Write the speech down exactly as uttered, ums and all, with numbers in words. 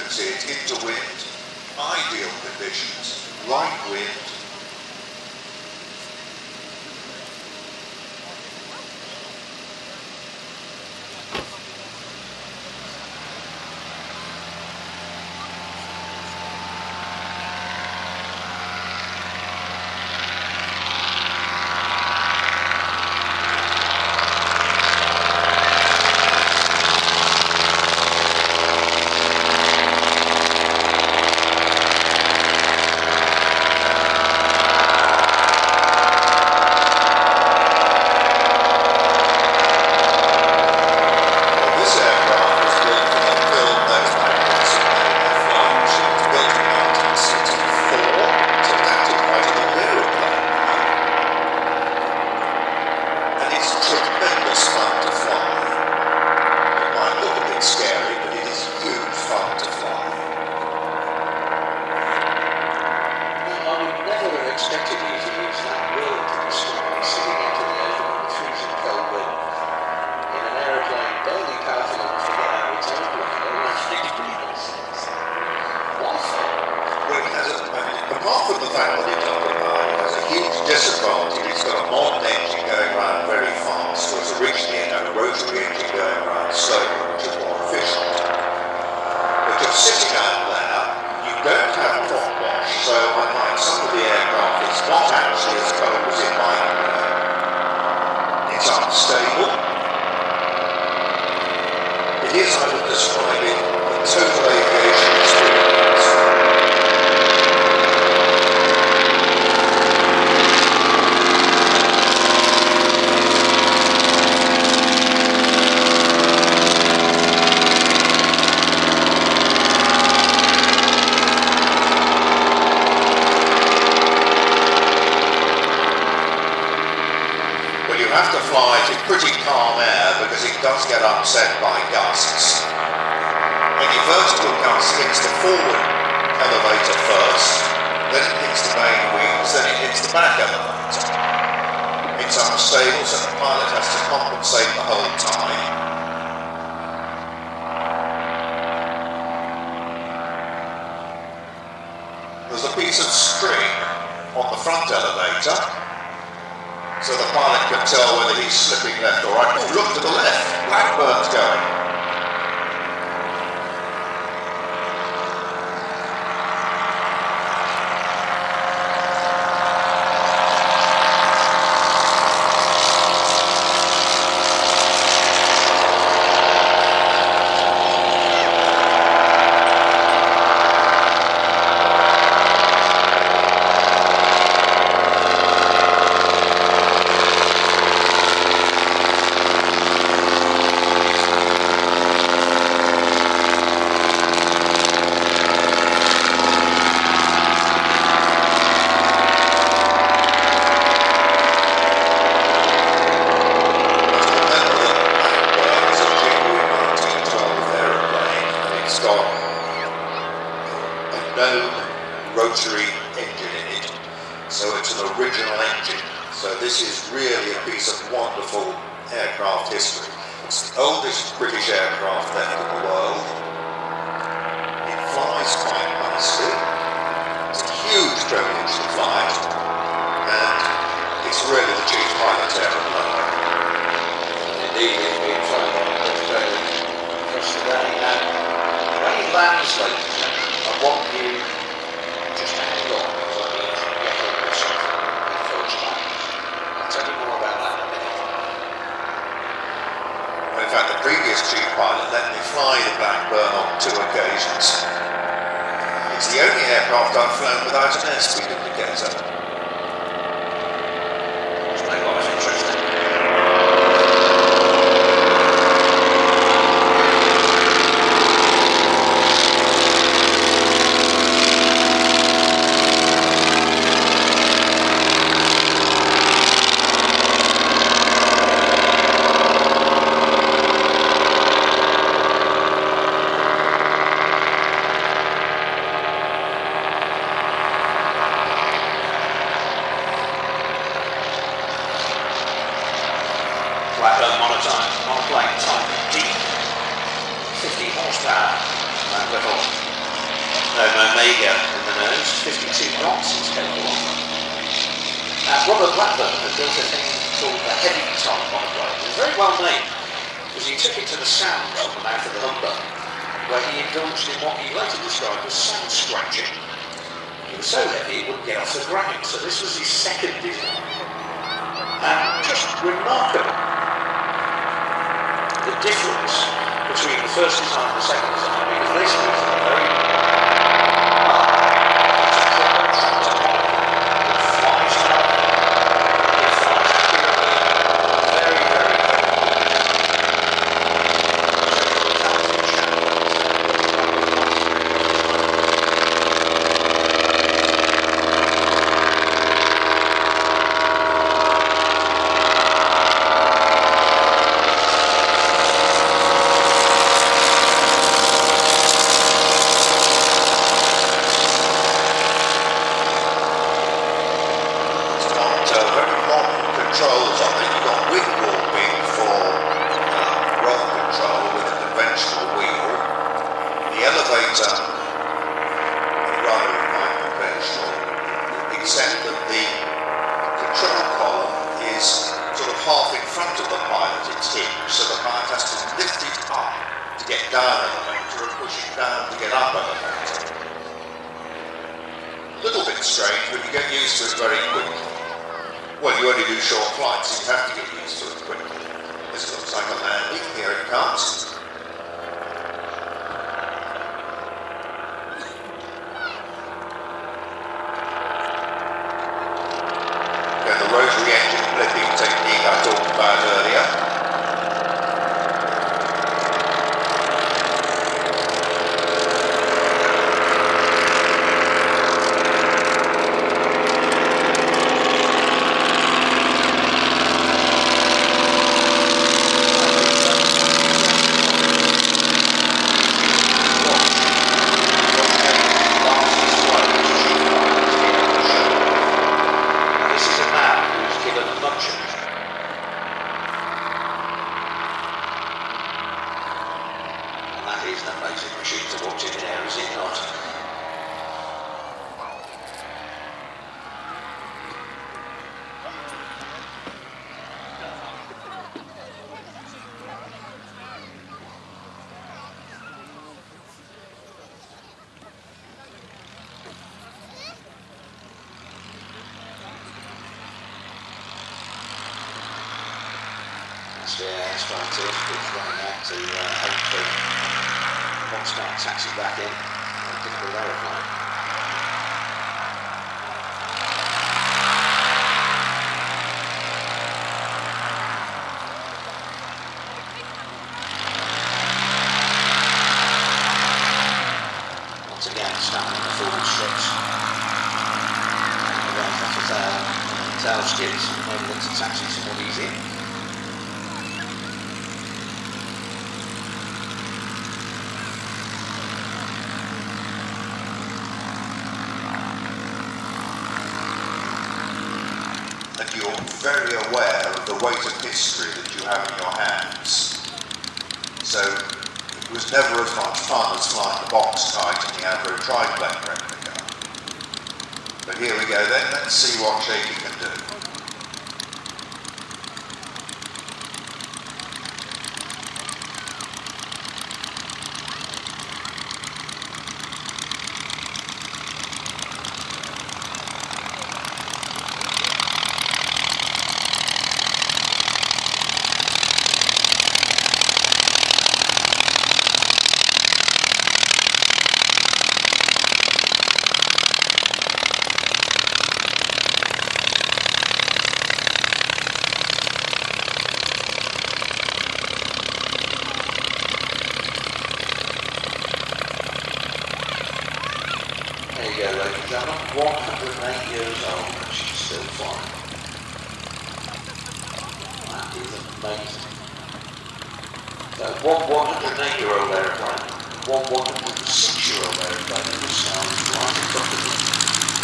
can see it, into wind, ideal conditions, right wind. Disadvantage, it's got a modern engine going around very fast, whereas originally it had a rotary engine going around slowly, which is more efficient. But just sitting out there, you don't have prop wash, so unlike some of the aircraft, it's not actually as cold as it might be. It's unstable. It is, I would describe it, a total aviation experience. You have to fly it in pretty calm air because it does get upset by gusts. Any vertical gust hits the forward elevator first, then it hits the main wings, then it hits the back elevator. It's unstable, so the pilot has to compensate the whole time. There's a piece of string on the front elevator, so the pilot can tell whether he's slipping left or right. Oh, look to the left, Blackbird's going. Rotary engine in it, so it's an original engine. So this is really a piece of wonderful aircraft history. It's the oldest British aircraft left in the world. It flies quite nicely. It's a huge privilege to fly it, and it's really the chief pilot aeroplane. Indeed, it's been flown on across the day. Now, when he lands, ladies and gentlemen, I want you just to hang on, because I need to get on myself before it's back. I'll tell you more about that in a minute. In fact, the previous chief pilot let me fly the Blackburn on two occasions. It's the only aircraft I've flown without an airspeed indicator. Which makes life interesting. Blackburn monotype, monoplane type D, fifty horsepower, and little Omega in the nose, fifty-two knots it's capable of. Now, Robert Blackburn had built a thing called the heavy type monoplane. It was very well named because he took it to the sounds on the mouth of the Humber, where he indulged in what he later described as sound scratching. It was so heavy it wouldn't get off the ground, so this was his second design. And just remarkable, the difference between the first design and the second design, because this was a very taxi back in and give the aeroplane. Once again, standing on the forward struts. And then after tail, tail skids, maybe that's a taxi somewhat easier. Very aware of the weight of history that you have in your hands. So it was never as much fun as flying the box kite in the Avro triplane replica. But here we go then, let's see what Shaky can do. one hundred eight years old and she's still flying. That is amazing. So one one hundred eight year old aeroplane, one one hundred six year old aeroplane, and this sounds right in front of me.